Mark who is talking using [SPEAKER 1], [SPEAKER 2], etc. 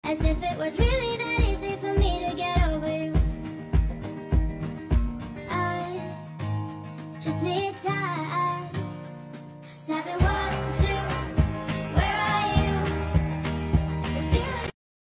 [SPEAKER 1] as if it was really that easy for me to get over you. I just need time. Snapping